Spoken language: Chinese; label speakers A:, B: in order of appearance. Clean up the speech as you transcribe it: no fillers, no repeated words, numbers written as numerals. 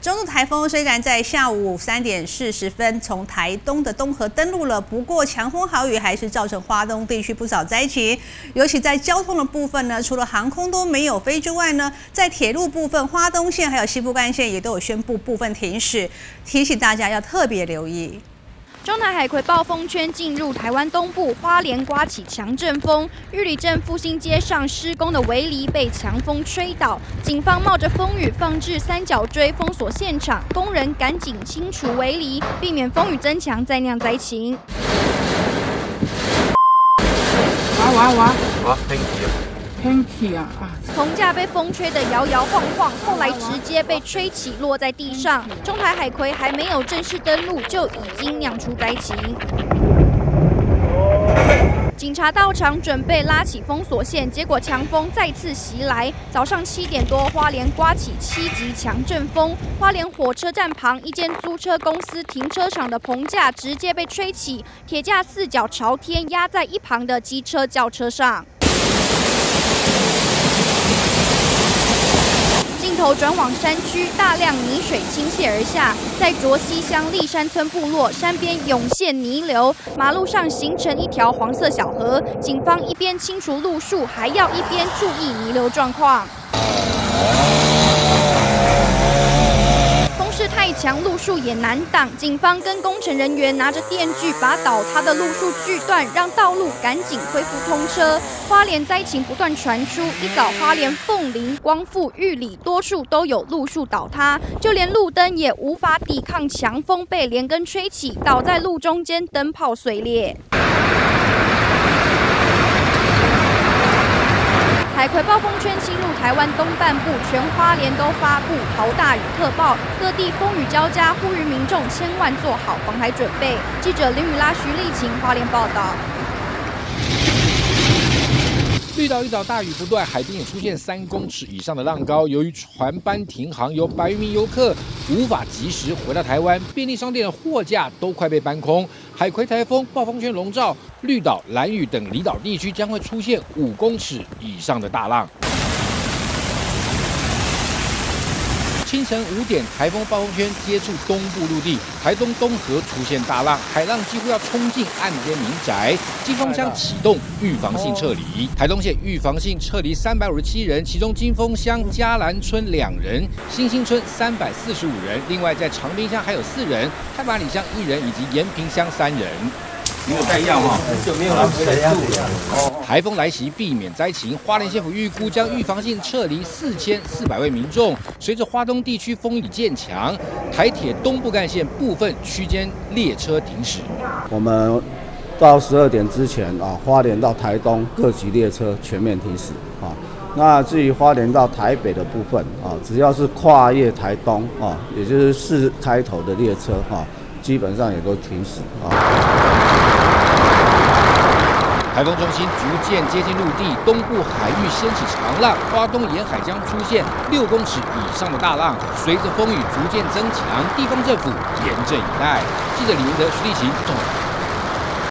A: 中度台风虽然在下午3点40分从台东的东河登陆了，不过强风豪雨还是造成花东地区不少灾情。尤其在交通的部分呢，除了航空都没有飞之外呢，在铁路部分，花东线还有西部干线也都有宣布部分停驶，提醒大家要特别留意。
B: 中南海葵暴风圈进入台湾东部，花莲刮起强阵风，玉里镇复兴街上施工的围篱被强风吹倒，警方冒着风雨放置三角锥封锁现场，工人赶紧清除围篱，避免风雨增强再酿灾情。
C: 哇！
D: 天气啊！
B: 棚架被风吹得摇摇晃晃，后来直接被吹起，落在地上。中台海葵还没有正式登陆，就已经酿出灾情。警察到场准备拉起封锁线，结果强风再次袭来。早上7点多，花莲刮起7级强阵风，花莲火车站旁一间租车公司停车场的棚架直接被吹起，铁架4脚朝天压在一旁的机车轿车上。 镜头转往山区，大量泥水倾泻而下，在卓溪乡立山村部落山边涌现泥流，马路上形成一条黄色小河。警方一边清除路树，还要一边注意泥流状况。 风势太强，路树也难挡。警方跟工程人员拿着电锯把倒塌的路树锯断，让道路赶紧恢复通车。花莲灾情不断传出，一早花莲凤林、光复、玉里多处都有路树倒塌，就连路灯也无法抵抗强风，被连根吹起，倒在路中间，灯泡碎裂。 海葵暴风圈侵入台湾东半部，全花莲都发布豪大雨特报，各地风雨交加，呼吁民众千万做好防台准备。记者林雨拉、徐丽琴花莲报道。
E: 绿岛一早大雨不断，海边也出现3公尺以上的浪高。由于船班停航，有100余名游客无法及时回到台湾，便利商店的货架都快被搬空。海葵台风暴风圈笼罩，绿岛、兰屿等离岛地区将会出现5公尺以上的大浪。 清晨5点，台风暴风圈接触东部陆地，台东东河出现大浪，海浪几乎要冲进岸边民宅，金峰乡启动预防性撤离。台东县预防性撤离357人，其中金峰乡嘉兰村2人，新兴村345人，另外在长滨乡还有4人，太麻里乡1人，以及延平乡3人。
C: 没有带药哈，就没有人回来住了。
E: 台风来袭，避免灾情，花莲县府预估将预防性撤离4400位民众。随着花东地区风雨渐强，台铁东部干线部分区间列车停驶。
F: 我们到12点之前啊，花莲到台东各级列车全面停驶啊。那至于花莲到台北的部分啊，只要是跨越台东啊，也就是4开头的列车啊，基本上也都停驶啊。
E: 台风中心逐渐接近陆地，东部海域掀起长浪，花东沿海将出现6公尺以上的大浪。随着风雨逐渐增强，地方政府严阵以待。记者李明德、徐立琴综合。